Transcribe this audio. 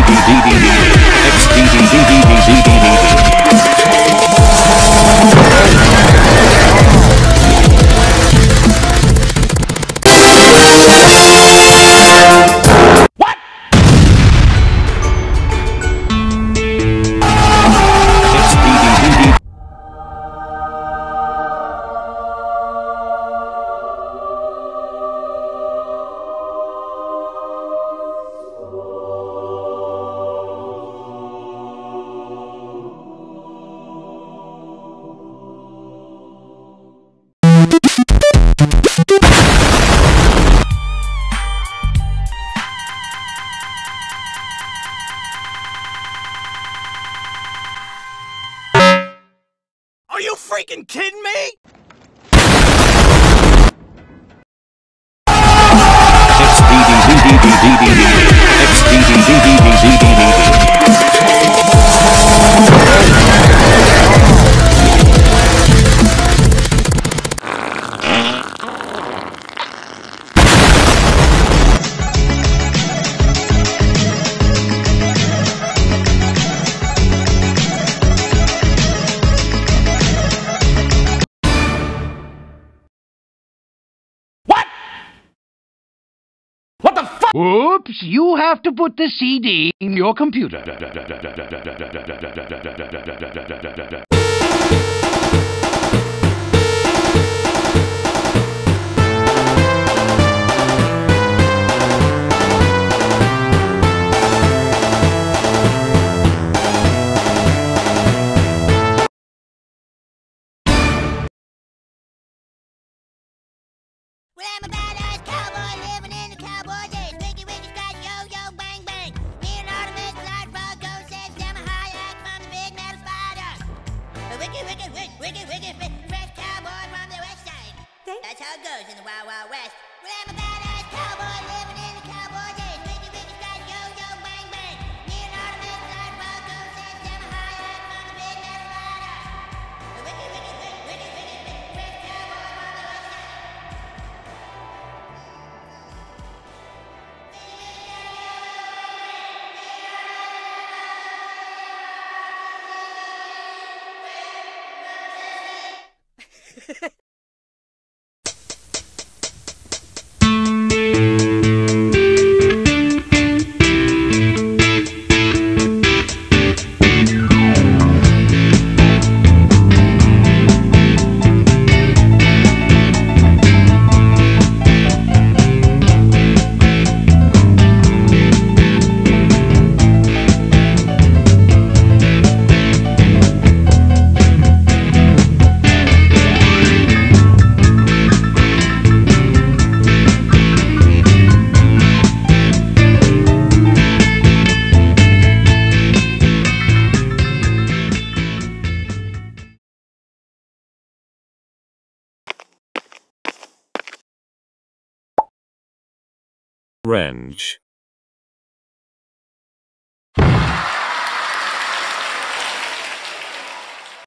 Are you freaking kidding me? What the fuck? Oops, you have to put the CD in your computer. Well, I'm a badass cowboy living in the cowboy days. Wiggy, wiggy, scratch, yo, yo, bang, bang. Me and Artemis, slide, frog, go, says, damn a high act from the big metal spider. A wiggy, wiggy, wiggy, wiggy, fresh cowboy from the west side. That's how it goes in the Wild Wild West. Well, I'm a badass cowboy living in the cowboy days. Wiggy, wiggy, scratch, yo, yo, bang, bang. Me and Artemis, slide, frog, go, says, damn a high act from the big metal spider. A wiggy, wiggy, wiggy, wiggy, fresh cowboy from the west side. Wrench.